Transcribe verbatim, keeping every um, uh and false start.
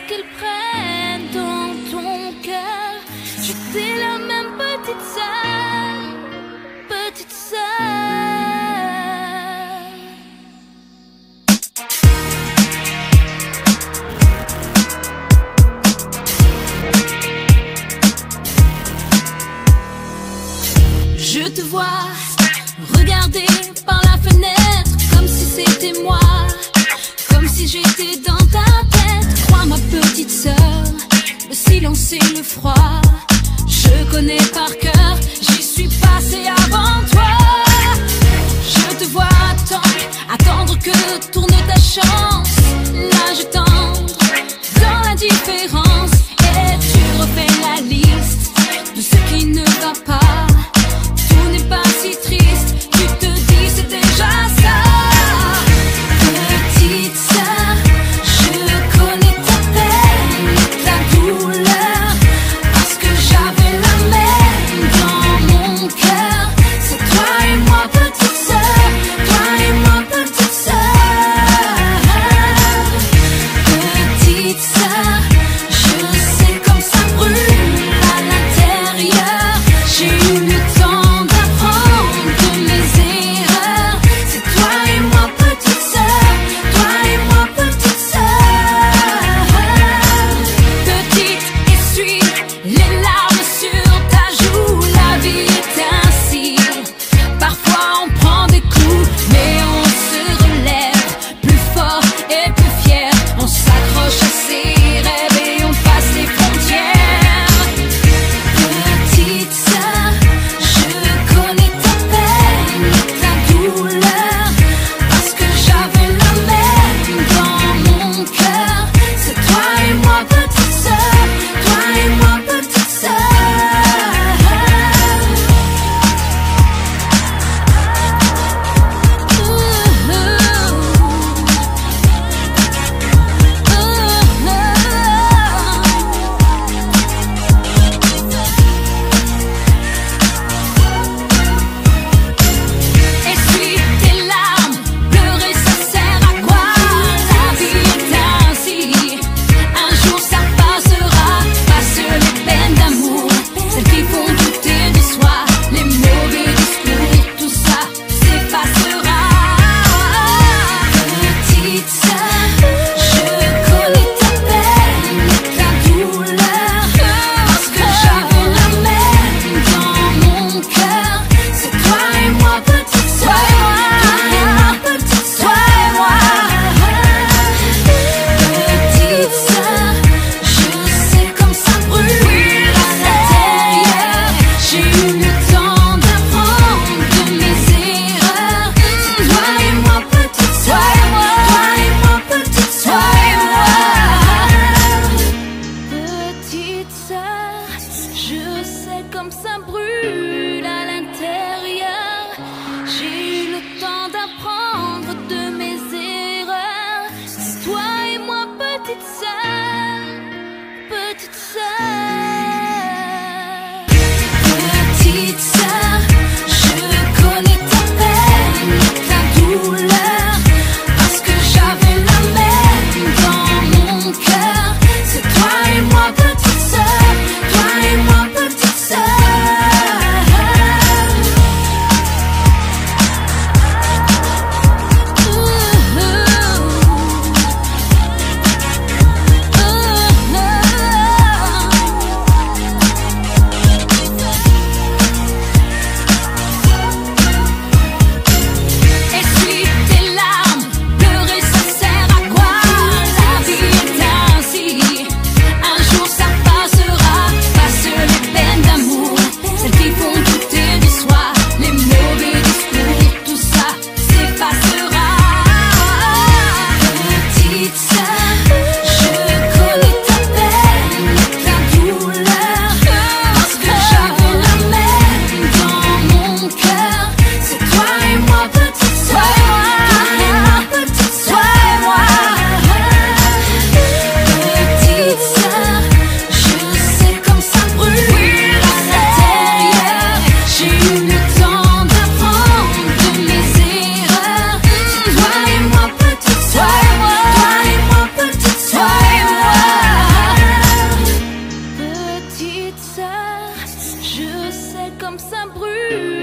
qu'elle prenne dans ton cœur. J'étais la même petite sœur, petite sœur. Je te vois regarder par la fenêtre comme si c'était moi, comme si j'étais dans ta tête. Crois ma petite sœur, le silence et le froid, je connais par cœur, j'y suis passée avant toi. Je te vois attendre, attendre que tourne ta chance. Là je tendre dans l'indifférence et tu refais la liste de ce qui ne va pas. Tout n'est pas si triste, tu te dis c'est déjà ça. Petite sœur, je connais ta peine, ta douleur, parce que j'avais la même dans mon cœur. C'est toi et moi petite sœur, toi et moi petite sœur. Petite sœur, je sais comme ça brûle à l'intérieur. J'ai comme ça brûle.